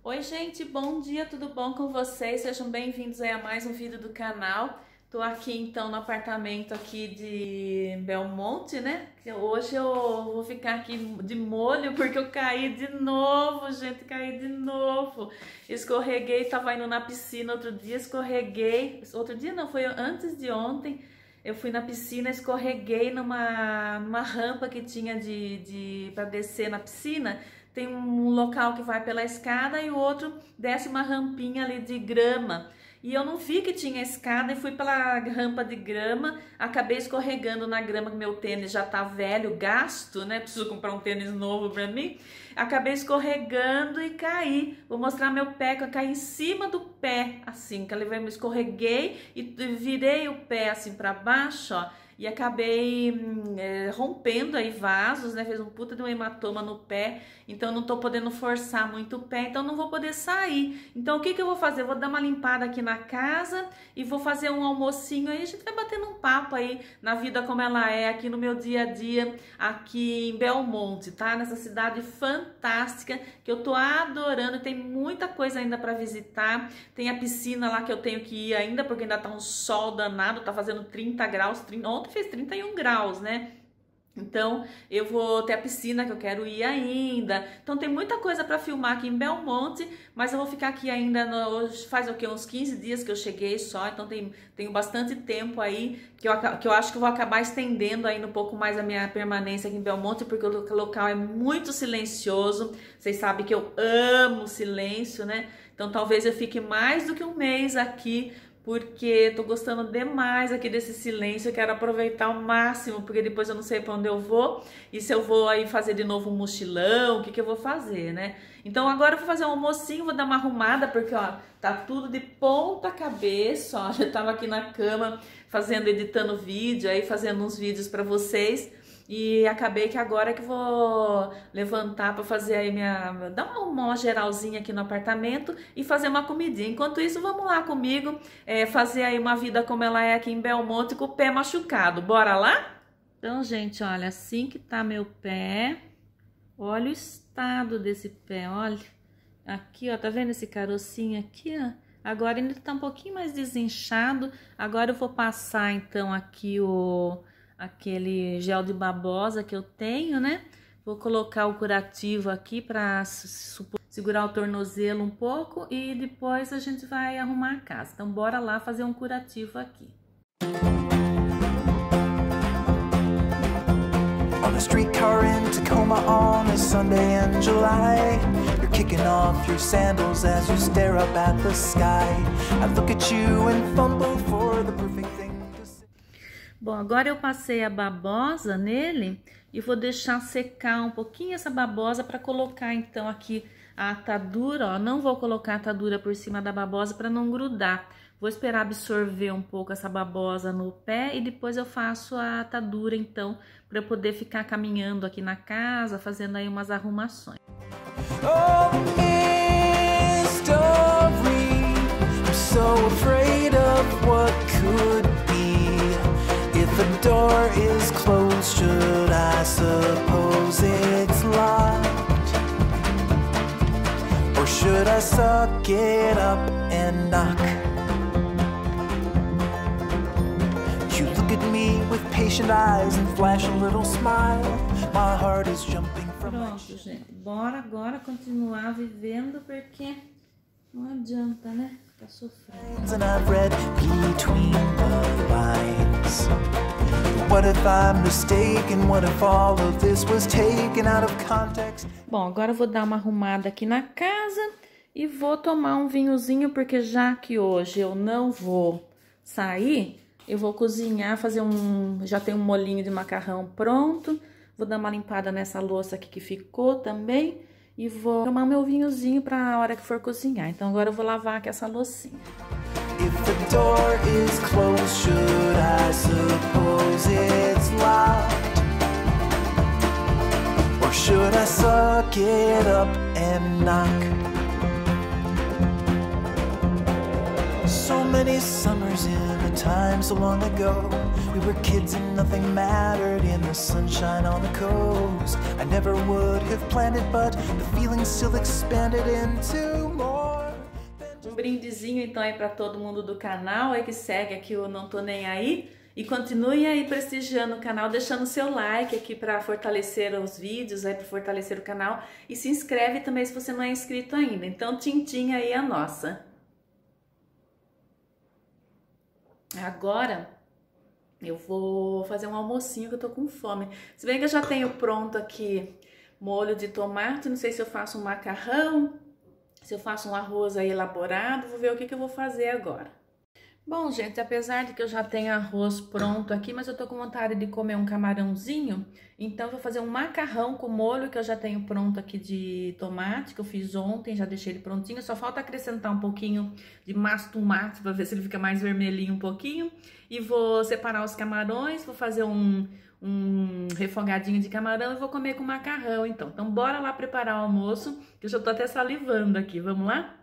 Oi gente, bom dia, tudo bom com vocês? Sejam bem-vindos aí a mais um vídeo do canal. Tô aqui então no apartamento aqui de Belmonte, né? Hoje eu vou ficar aqui de molho porque eu caí de novo, gente, caí de novo. Escorreguei, tava indo na piscina outro dia, escorreguei. Outro dia não, foi antes de ontem. Eu fui na piscina, escorreguei numa rampa que tinha para descer na piscina. Tem um local que vai pela escada e o outro desce uma rampinha ali de grama. E eu não vi que tinha escada e fui pela rampa de grama, acabei escorregando na grama, que meu tênis já tá velho, gasto, né? Preciso comprar um tênis novo pra mim. Acabei escorregando e caí. Vou mostrar meu pé, que eu caí em cima do pé, assim, que eu levei, me escorreguei e virei o pé assim pra baixo, ó. E acabei rompendo aí vasos, né? Fez um puta de um hematoma no pé, então não tô podendo forçar muito o pé, então não vou poder sair. Então o que que eu vou fazer? Eu vou dar uma limpada aqui na casa e vou fazer um almocinho aí, a gente vai batendo um papo aí na vida como ela é, aqui no meu dia a dia, aqui em Belmonte, tá? Nessa cidade fantástica, que eu tô adorando, tem muita coisa ainda para visitar, tem a piscina lá que eu tenho que ir ainda, porque ainda tá um sol danado, tá fazendo 30 graus, ontem fez 31 graus, né? Então eu vou ter a piscina que eu quero ir ainda. Então tem muita coisa para filmar aqui em Belmonte, mas eu vou ficar aqui ainda, hoje faz o que, uns 15 dias que eu cheguei só, então tenho bastante tempo aí, que eu acho que eu vou acabar estendendo ainda um pouco mais a minha permanência aqui em Belmonte, porque o local é muito silencioso, vocês sabem que eu amo silêncio, né? Então talvez eu fique mais do que um mês aqui, porque tô gostando demais aqui desse silêncio, eu quero aproveitar ao máximo, porque depois eu não sei para onde eu vou, e se eu vou aí fazer de novo um mochilão, o que que eu vou fazer, né? Então agora eu vou fazer um almocinho, vou dar uma arrumada, porque ó, tá tudo de ponta cabeça, ó, eu tava aqui na cama editando vídeo, aí fazendo uns vídeos para vocês, e acabei que agora que vou levantar para fazer aí dar uma geralzinha aqui no apartamento e fazer uma comidinha. Enquanto isso, vamos lá comigo fazer aí uma vida como ela é aqui em Belmonte com o pé machucado. Bora lá? Então, gente, olha, assim que tá meu pé, olha o estado desse pé, olha. Aqui, ó, tá vendo esse carocinho aqui, ó? Agora ainda tá um pouquinho mais desinchado. Agora eu vou passar, então, aqui aquele gel de babosa que eu tenho, né? Vou colocar o curativo aqui para segurar o tornozelo um pouco e depois a gente vai arrumar a casa. Então bora lá fazer um curativo aqui. On a streetcar in Tacoma on a Sunday in July, you're kicking off your sandals as you stare up at the sky. I look at you and fumble for the perfect thing. Bom, agora eu passei a babosa nele e vou deixar secar um pouquinho essa babosa para colocar então aqui a atadura, ó. Não vou colocar a atadura por cima da babosa para não grudar. Vou esperar absorver um pouco essa babosa no pé e depois eu faço a atadura então para eu poder ficar caminhando aqui na casa, fazendo aí umas arrumações. Oh, mystery, I'm so afraid of what could be. If the door is closed, should I suppose it's locked? Or should I suck it up and knock? You look at me with patient eyes and flash a little smile. My heart is jumping from Pronto, gente. Bora agora continuar vivendo, porque não adianta, né? Ficar sofrendo. And I've read between the lines. What if I'm mistaken? What if all of this was taken out of context? Bom, agora eu vou dar uma arrumada aqui na casa e vou tomar um vinhozinho, porque já que hoje eu não vou sair, eu vou cozinhar, já tem um molinho de macarrão pronto. Vou dar uma limpada nessa louça aqui que ficou também e vou tomar meu vinhozinho para a hora que for cozinhar. Então agora eu vou lavar aqui essa loucinha. If the door is closed, should I suppose it's locked? Or should I suck it up and knock? So many summers in a time so long ago, we were kids and nothing mattered in the sunshine on the coast. I never would have planned it, but the feeling still expanded into more. Um brindezinho então aí para todo mundo do canal aí que segue aqui o Não Tô Nem Aí. E continue aí prestigiando o canal, deixando seu like aqui para fortalecer os vídeos, aí para fortalecer o canal. E se inscreve também se você não é inscrito ainda. Então, tintim aí a nossa. Agora, eu vou fazer um almocinho que eu tô com fome. Se bem que eu já tenho pronto aqui molho de tomate, não sei se eu faço um macarrão, se eu faço um arroz aí elaborado, vou ver o que eu vou fazer agora. Bom, gente, apesar de que eu já tenho arroz pronto aqui, mas eu tô com vontade de comer um camarãozinho, então eu vou fazer um macarrão com molho que eu já tenho pronto aqui de tomate, que eu fiz ontem, já deixei ele prontinho, só falta acrescentar um pouquinho de massa tomate para ver se ele fica mais vermelhinho um pouquinho, e vou separar os camarões, vou fazer um refogadinho de camarão e vou comer com macarrão, então. Então, bora lá preparar o almoço, que eu já tô até salivando aqui, vamos lá?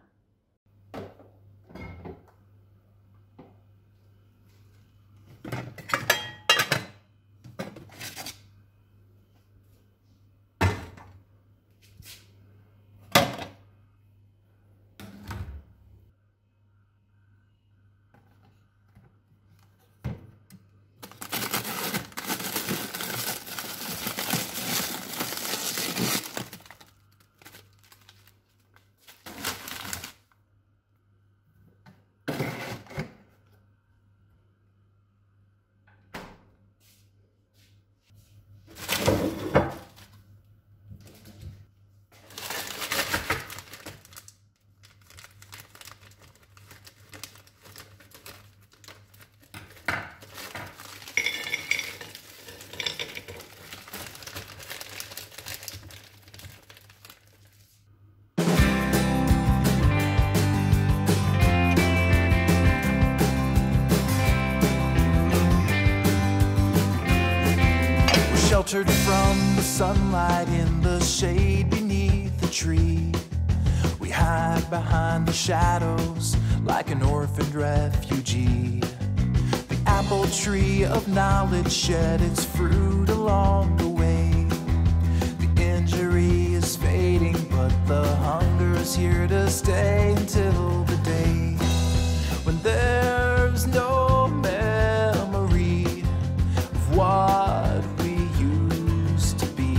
Sheltered from the sunlight in the shade beneath the tree. We hide behind the shadows like an orphaned refugee. The apple tree of knowledge shed its fruit along the way. The injury is fading, but the hunger is here to stay until the day when there's no memory of what we used to be.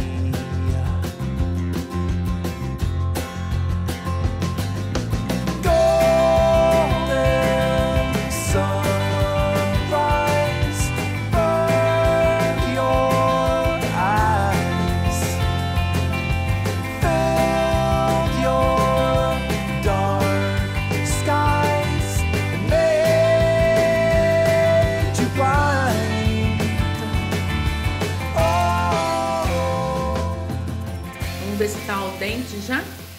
Golden sunrise, burn your eyes, fill your dark skies, and made you blind. Vamos ver se tá al dente já.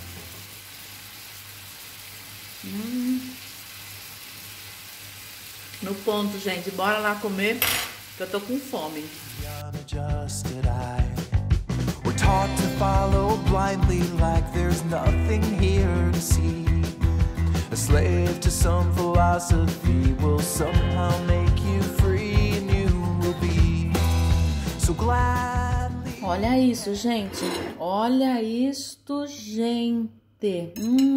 No ponto, gente. Bora lá comer, que eu tô com fome. Unadjusted eye. We're taught to follow blindly like there's nothing here to see. A slave to some philosophy will somehow make you free, and you will be so gladly. Olha isso, gente. Olha isto, gente.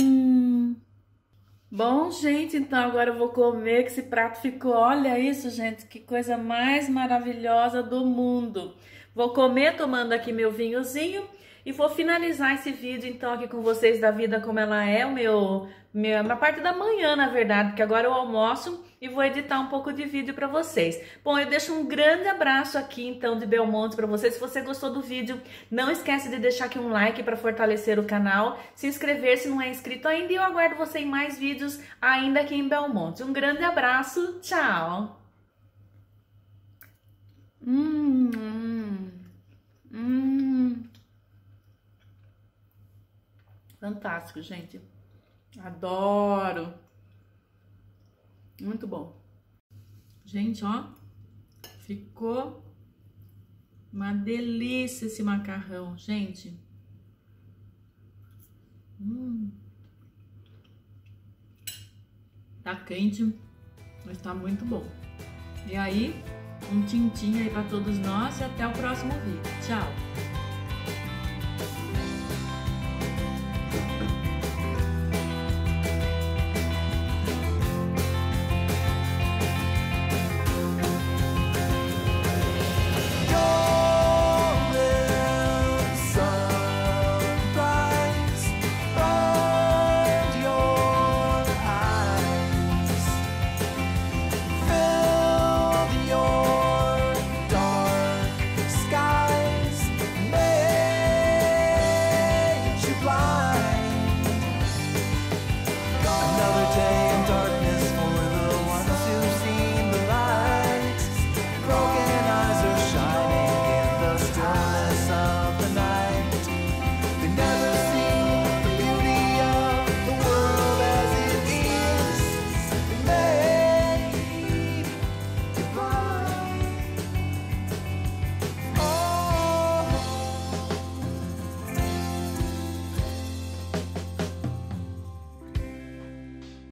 Bom, gente, então agora eu vou comer, que esse prato ficou... Olha isso, gente, que coisa mais maravilhosa do mundo. Vou comer tomando aqui meu vinhozinho e vou finalizar esse vídeo, então, aqui com vocês da vida como ela é, uma parte da manhã, na verdade, porque agora eu almoço e vou editar um pouco de vídeo para vocês. Bom, eu deixo um grande abraço aqui, então, de Belmonte para vocês. Se você gostou do vídeo, não esquece de deixar aqui um like para fortalecer o canal, se inscrever se não é inscrito ainda, e eu aguardo você em mais vídeos ainda aqui em Belmonte. Um grande abraço, tchau! Fantástico, gente. Adoro. Muito bom. Gente, ó. Ficou uma delícia esse macarrão, gente. Tá quente, mas tá muito bom. E aí, um tintim aí pra todos nós e até o próximo vídeo. Tchau!